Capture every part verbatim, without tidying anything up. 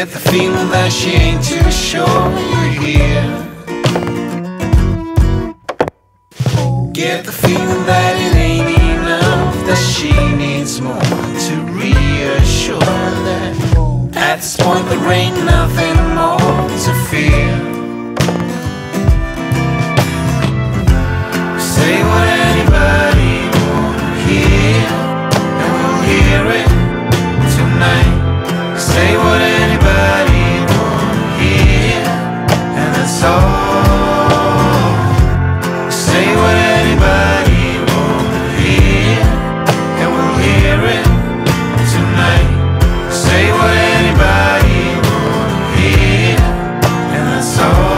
Get the feeling that she ain't too sure you're here. Get the feeling that it ain't enough, that she needs more to reassure that at this point there ain't nothing more to fear. Say what anybody wanna hear, and we'll hear it tonight. Say what anybody wanna hear, and that's all. Say what anybody wanna hear, and we'll hear it tonight. Say what anybody wanna hear, and that's all.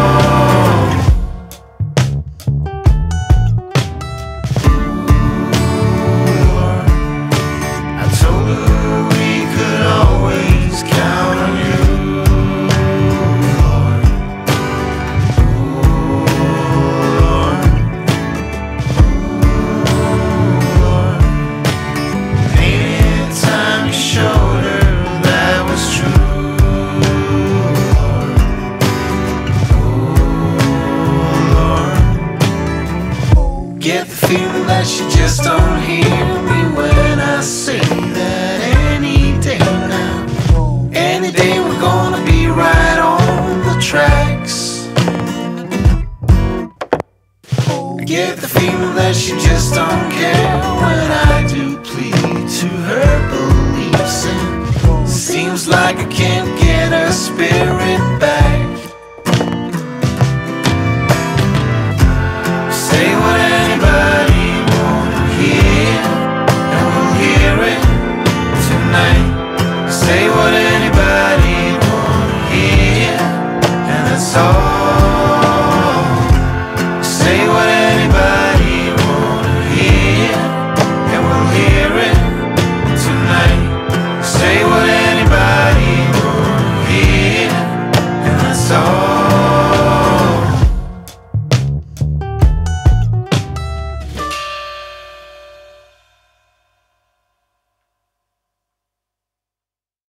I told her we could always count on you, Lord. Lord. Lord. Anytime you showed her that was true, Lord. Lord. Get the feeling that she just don't hear me when I say that any day now, any day we're gonna be right on the tracks. I get the feeling that she just don't care when I do plead to her beliefs, and seems like I can't get her spirit back. Say what anybody wanna hear, and we'll hear it tonight. Say what anybody wanna hear, and that's all.